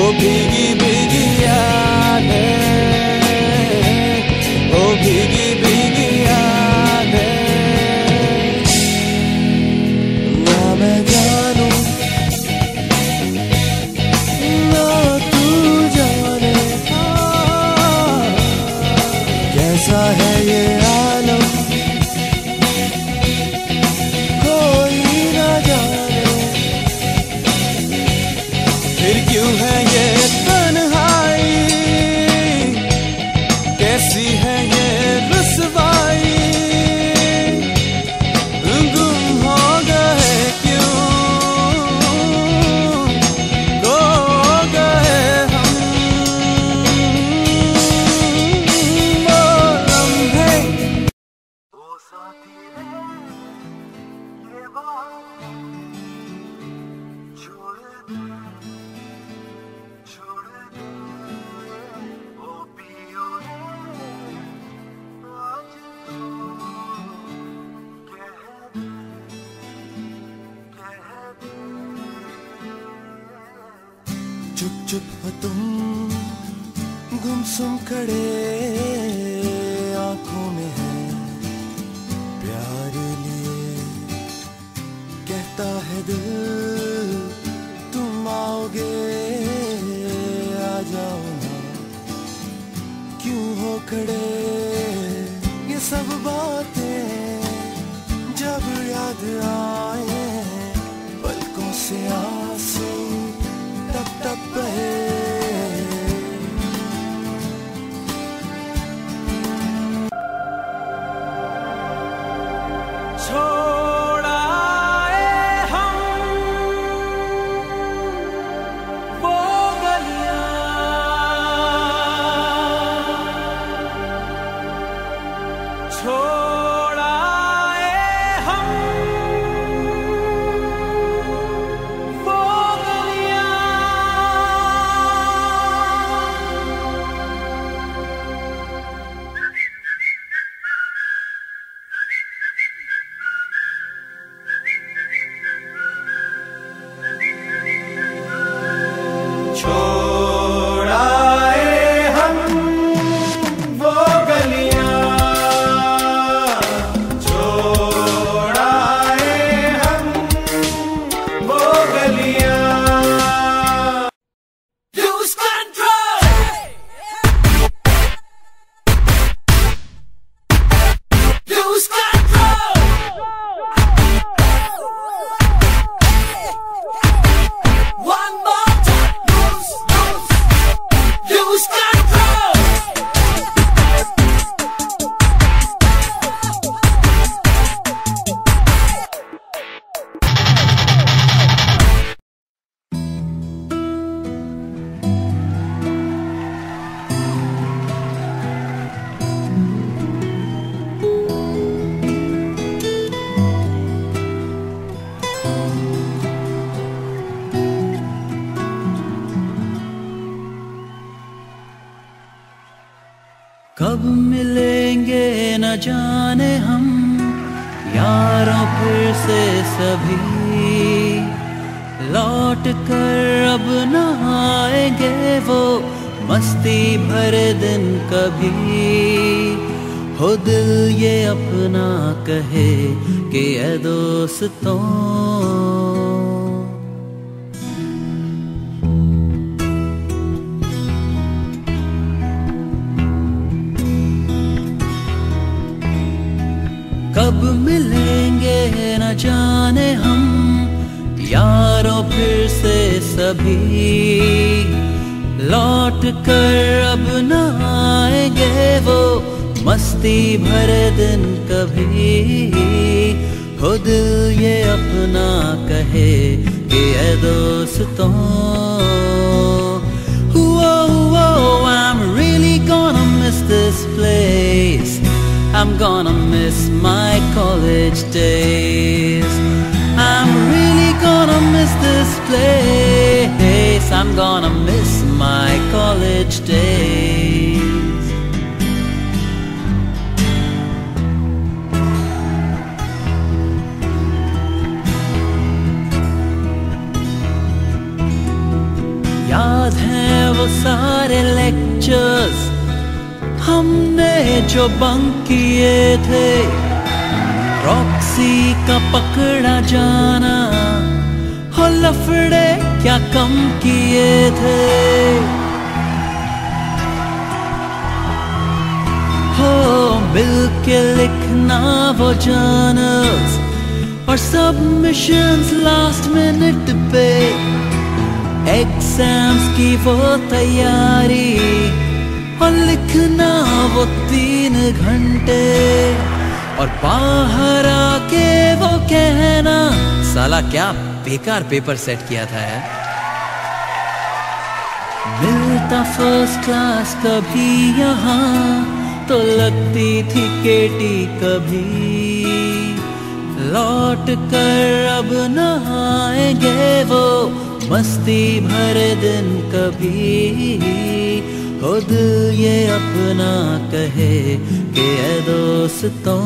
भीगी भीगी यादें, ओ भीगी भीगी यादें। ना मैं जानूं ना तू जाने कैसा है ये आलम, कोई ना जाने फिर क्यों है ये तन्हाई, कैसी है ये रुसवाई। गुम हो गए क्यों, खो गए हम। वो लम्हे ओ साथी रे, ये बात छोड़ दे, छोड़ दे। ओ पियो रे, आज तो कह दे, कह दे। चुप चुप हो तुम गुमसुम खड़े, आंखों में है प्यार लिए। कहता है दिल तुम आओगे, आ जाओ ना, क्यों हो खड़े। ये सब बातें जब याद आए, पलकों से आंसू टप टप बहे। छोड़ आए हम वो गलियां, छोड़ आए हम वो गलियां। छोड़ आए हम वो गलियां, छोड़ आए हम वो गलियां। Lose control, lose control. One more time, lose control. कब मिलेंगे न जाने हम यारों फिर से सभी, लौट कर अब न आएंगे वो मस्ती भरे दिन कभी। हो दिल ये अपना कहे कि ऐ दोस्तों, कब मिलेंगे न जाने हम यारों फिर से सभी, लौट कर अब न आएंगे वो मस्ती भरे दिन कभी। हो दिल ये अपना कहे कि ऐ दोस्तों, I'm really gonna miss this place, I'm gonna miss my college days. I'm really gonna miss this place, I'm gonna miss my college days. याद है सारे लेक्चर्स हमने जो बंक किए थे, रॉक्सी का पकड़ा जाना, हो लफड़े क्या कम किए थे। हो मिल के लिखना वो जर्नल्स और सबमिशंस लास्ट मिनट पे, एग्जाम्स की वो तैयारी और लिखना वो 3 घंटे, और बाहर आके वो कहना साला क्या बेकार पेपर सेट किया था यार। मिलता फर्स्ट क्लास कभी यहाँ तो लगती थी केटी कभी, लौट कर अब न आएंगे वो मस्ती भरे दिन कभी। हो दिल ये अपना कहे कि ऐ दोस्तों,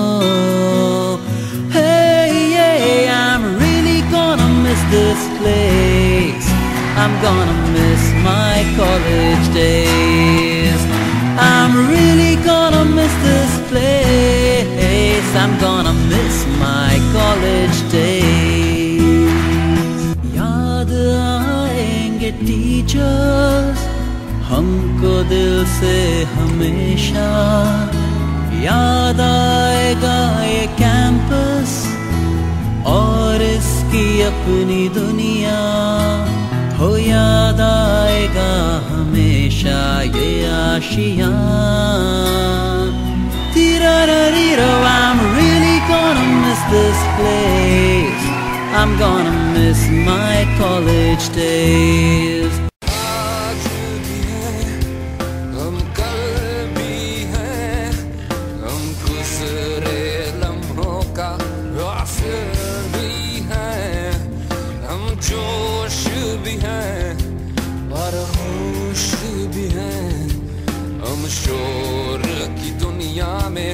hey yeah, I'm really gonna miss this place, I'm gonna miss my college days, I'm really gonna miss this place, I'm gonna miss my college days. याद आएंगे टीचर्स हमको दिल से हमेशा, याद आएगा ये कैंपस और इसकी अपनी दुनिया, हो याद आएगा हमेशा ये आशियाँ। I'm really gonna miss this place, I'm gonna miss my college days. जोश भी हैं और होश भी हैं, हम शोर की दुनिया में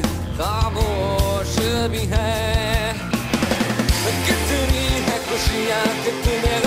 खामोश भी हैं। कितनी है खुशियाँ, कितने